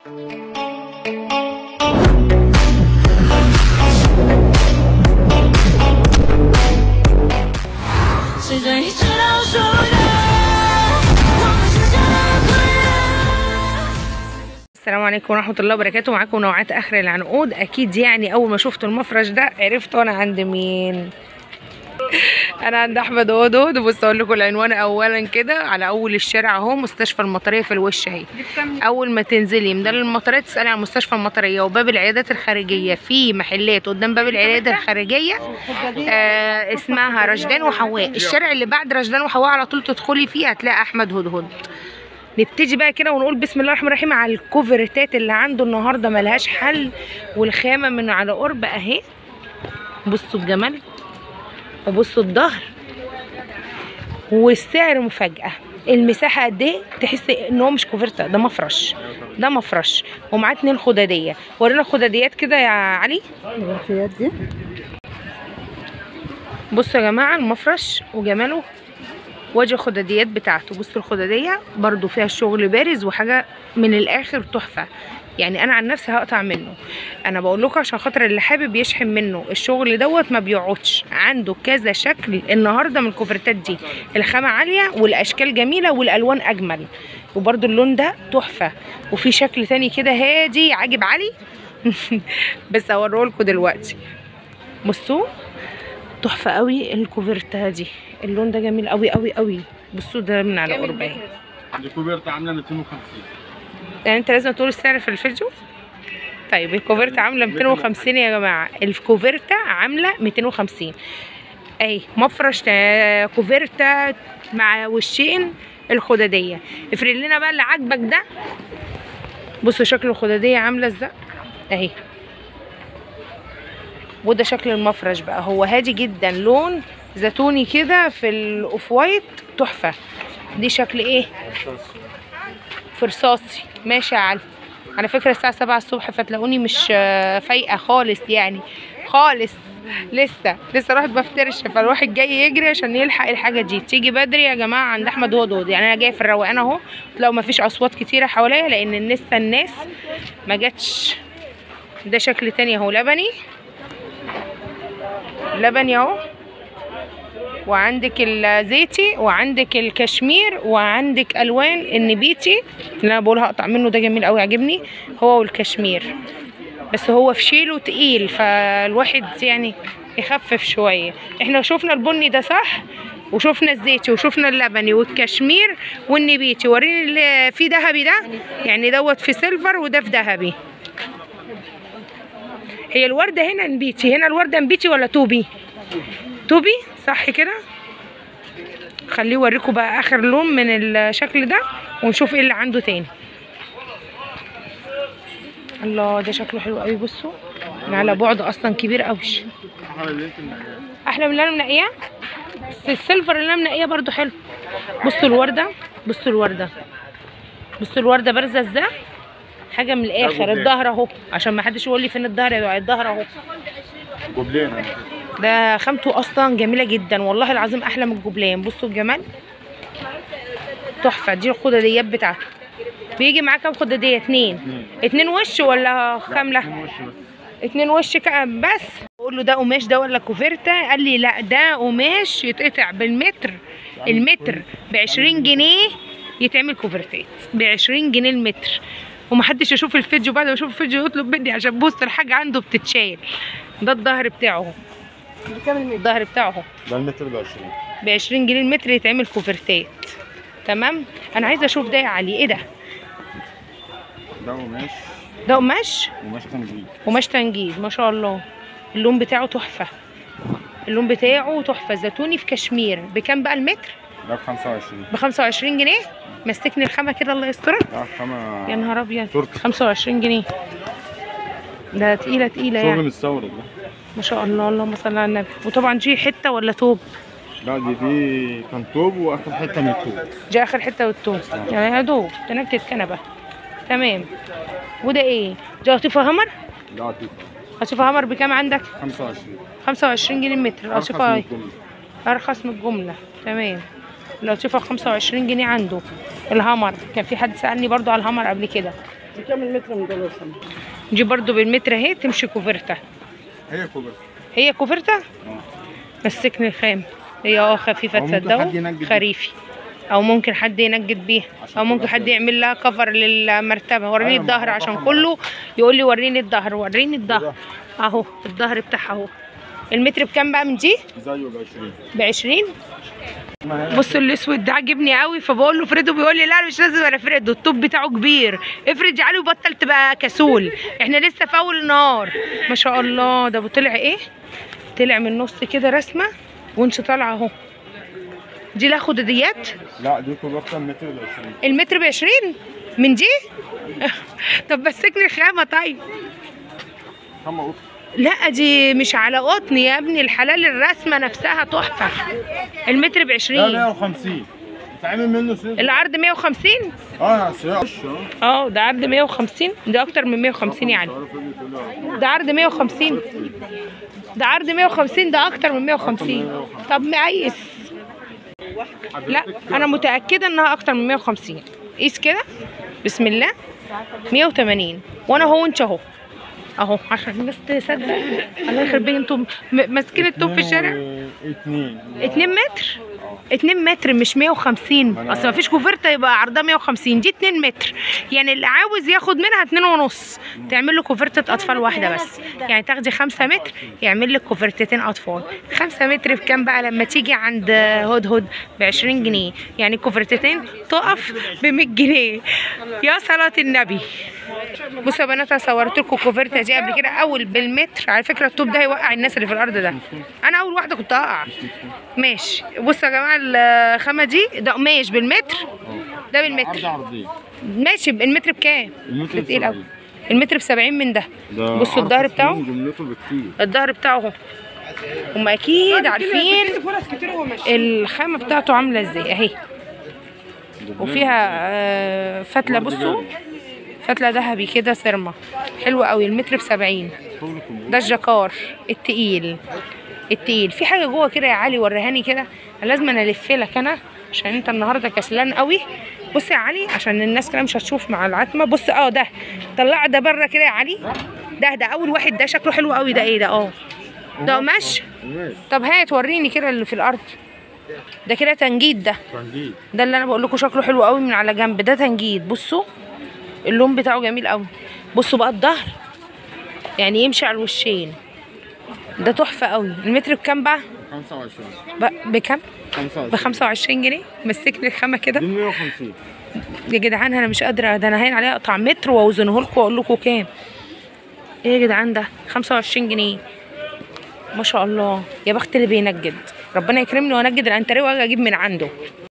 السلام عليكم ورحمة الله وبركاته. معاكم نوعات اخر العنقود. اكيد يعني اول ما شفتوا المفرش ده عرفتوا انا عند مين. انا عند احمد هدهد. بص اقول لكم العنوان اولا كده، على اول الشارع اهو، مستشفى المطريه في الوش اهي. اول ما تنزلي من المطريه تسالي عن مستشفى المطريه، وباب العيادات الخارجيه في محلات قدام باب العيادات الخارجيه اسمها رشدان وحواء. الشارع اللي بعد رشدان وحواء على طول تدخلي فيه هتلاقي احمد هدهد. نبتدي بقى كده ونقول بسم الله الرحمن الرحيم على الكوفرتات اللي عنده النهارده، ملهاش حل. والخامه من على قرب اهي، بصوا الجمال وبصوا الظهر، والسعر مفاجاه. المساحه قد ايه؟ تحس ان هو مش كوفرته، ده مفرش، ده مفرش ومعاه 2 خداديه. ورينا الخداديات كده يا علي. الخداديات دي بصوا يا جماعه المفرش وجماله، وجه الخداديات بتاعته. بصوا الخداديه برضو فيها الشغل بارز وحاجه من الاخر تحفه. يعني انا عن نفسي هقطع منه، انا بقول لكم عشان خاطر اللي حابب يشحن منه الشغل دوت ما بيقعدش. عنده كذا شكل النهارده من الكوفرتات دي، الخامه عاليه والاشكال جميله والالوان اجمل، وبرده اللون ده تحفه. وفي شكل تاني كده هادي عاجب علي بس هوريه لكم دلوقتي. بصوا تحفه قوي الكوفرته دي، اللون ده جميل قوي قوي قوي. بصوا ده من على قرب اهي. دي كوفرته عامله 250. يعني انت لازم تقول السعر في الفيديو. طيب الكوفرته عامله 250 يا جماعه، الكوفرته عامله 250 اهي. مفرش كوفرته مع وشين الخداديه. افرد لنا بقى اللي عاجبك ده. بصوا شكل الخداديه عامله ازاي اهي، وده شكل المفرش بقى. هو هادي جدا، لون زيتوني كده في الاوف وايت، تحفه. دي شكل ايه؟ فرصاصي. ماشي يا علي. على فكره الساعه 7 الصبح فتلاقوني مش فايقه خالص، يعني خالص، لسه رحت بفترش، فالواحد جاي يجري عشان يلحق الحاجه دي. تيجي بدري يا جماعه عند احمد هدهد. يعني انا جايه في الروقان اهو، لو ما فيش اصوات كتيره حواليا لان لسه الناس ما جاتش. ده شكل تاني اهو، لبني اهو، وعندك الزيتي وعندك الكشمير وعندك الوان النبيتي اللي انا بقول هقطع منه، ده جميل قوي عجبني هو والكشمير. بس هو في شيله تقيل فالواحد يعني يخفف شويه. احنا شفنا البني ده صح، وشفنا الزيتي وشفنا اللبني والكشمير والنبيتي. وريني اللي في ذهبي ده، يعني دوت في سيلفر وده في ذهبي. هي الورده هنا نبيتي، هنا الورده نبيتي ولا توبي؟ توبي صح كده. خليه يوريكم بقى اخر لون من الشكل ده ونشوف ايه اللي عنده تاني. الله ده شكله حلو قوي. بصوا على بعد اصلا كبير قوي، احلى من اللي انا منقياه. بس السيلفر اللي انا منقياه برده حلو. بصوا الورده، بصوا الورده بارزه ازاي، حاجه من الاخر. الظهر اهو عشان ما حدش يقول لي فين الظهر، يا الظهر اهو. جبلين ده خامته اصلا جميله جدا والله العظيم، احلى من الجبلان. بصوا الجمال تحفه. دي الخداديات بتاعته. بيجي معاه كام خداديه؟ 2 وش ولا كامله؟ 2 وش بس. بقول له ده قماش ده ولا كوفرته؟ قال لي لا ده قماش يتقطع بالمتر. المتر ب20 جنيه يتعمل كوفرتات ب20 جنيه المتر. ومحدش يشوف الفيديو بعد ما يشوف الفيديو يطلب مني، عشان بص الحاجه عنده بتتشال. ده الظهر بتاعه اهو. بكام الظهر بتاعه اهو؟ ده المتر ب20 جنيه المتر يتعمل كوفرتات. تمام. انا عايزه اشوف ده يا علي، ايه ده؟ ده قماش. ده قماش تنجيد. قماش تنجيد ما شاء الله. اللون بتاعه تحفه، اللون بتاعه تحفه. زيتوني في كشمير. بكام بقى المتر؟ ده ب25. ب25 جنيه. مسكني الخامه كده الله يسترك. ده خامه يا نهار ابيض، تركي. 25 جنيه. ده تقيله يعني. شغل مستورد ده ما شاء الله، اللهم صل على النبي. وطبعا دي حته ولا توب؟ لا دي كان توب واخر حته من التوب. دي اخر حته والتوب يعني يا دوب تنكت كنبه. تمام. وده ايه؟ دي قطيفه همر؟ لا قطيفه. قطيفه همر بكام عندك؟ 25 جنيه المتر. القطيفه ارخص من الجمله. تمام. القطيفه 25 جنيه عنده. الهمر كان في حد سالني برضو على الهمر قبل كده. بكام المتر من دول سنة؟ دي برضو بالمتر اهي، تمشي كوفرتا. هي كوبر. هي كوفرتا؟ مسكني الخام. هي خفيفة تصدقوا، خريفي. او ممكن حد ينجد بيها، او ممكن حد يعمل لها كفر للمرتبه. وريني الظهر عشان كله يقول لي وريني الظهر، وريني الظهر اهو. الظهر بتاعها اهو. المتر بكام بقى من دي؟ زيه ب 20. بصوا الاسود ده عاجبني قوي، فبقول له افرده، بيقول لي لا مش لازم انا افرده، الطوب بتاعه كبير. افرد يا علي وبطل تبقى كسول، احنا لسه في اول النهار. ما شاء الله. ده طلع ايه؟ طلع من النص كده رسمه ونش طالعه اهو. دي لها خداديات؟ لا دي كوبرتا المتر ب 20. المتر ب 20 من دي؟ طب مسكني الخامه طيب. خامة قطن. لا دي مش على قطن يا ابني الحلال، الرسمه نفسها تحفه. المتر ب 20. ده 150 بتعمل منه سيف. العرض 150؟ ده عرض 150. ده اكتر من 150 يعني. ده عرض 150. ده عرض 150. ده اكتر من 150. طب مقيس؟ لا انا متاكده انها اكتر من 150. قيس كده بسم الله. 180 وانا هو انت اهو اهو عشان الناس تصدق. الله يخرب بيك، انتوا ماسكين التوب في الشارع. 2 متر. 2 متر مش 150. اصل مفيش كوفرته يبقى عرضها 150. دي 2 متر يعني اللي عاوز ياخد منها 2.5 تعمل له كوفرته اطفال واحده بس. يعني تاخدي 5 متر يعمل لك كوفرتتين اطفال. 5 متر بكام بقى لما تيجي عند هدهد؟ ب 20 جنيه. يعني كوفرتتين تقف ب 100 جنيه. يا صلاه النبي. بصوا يا بنات، انا صورت لكم الكوفرته دي قبل كده اول بالمتر. على فكره الطوب ده هيوقع الناس اللي في الارض ده. انا اول واحده كنت هقع. ماشي. بصوا يا جماعه الخامه دي ده قماش بالمتر. ده بالمتر. ماشي. المتر بكام؟ المتر تقيل قوي. المتر ب 70 من ده. بصوا الظهر بتاعه. الظهر بتاعه اهو. هم اكيد عارفين الخامه بتاعته عامله ازاي اهي. وفيها فتله. بصوا فتله ذهبي كده سيرما حلوه قوي. المتر ب 70. ده الجاكار التقيل. التقيل. في حاجه جوه كده يا علي وريهاني كده. لازم انا الف لك انا عشان انت النهارده كسلان قوي. بص يا علي عشان الناس كده مش هتشوف مع العتمه. بص ده طلع ده بره كده يا علي. ده اول واحد. ده شكله حلو قوي. ده ايه ده؟ ده قماش. طب هات وريني كده اللي في الارض. ده كده تنجيد. ده اللي انا بقول لكم شكله حلو قوي من على جنب. ده تنجيد. بصوا اللون بتاعه جميل قوي. بصوا بقى الظهر يعني يمشي على الوشين. ده تحفه قوي. المتر بكام بقى؟ 25. بكام؟ ب 25 جنيه. مسكني الخامه كده. دي 150 يا جدعان. انا مش قادره. ده انا هين عليها اقطع متر واوزنه لكم واقول لكم كام. ايه يا جدعان ده؟ 25 جنيه ما شاء الله. يا بخت اللي بينجد. ربنا يكرمني وانجد الانتريه واجي اجيب من عنده.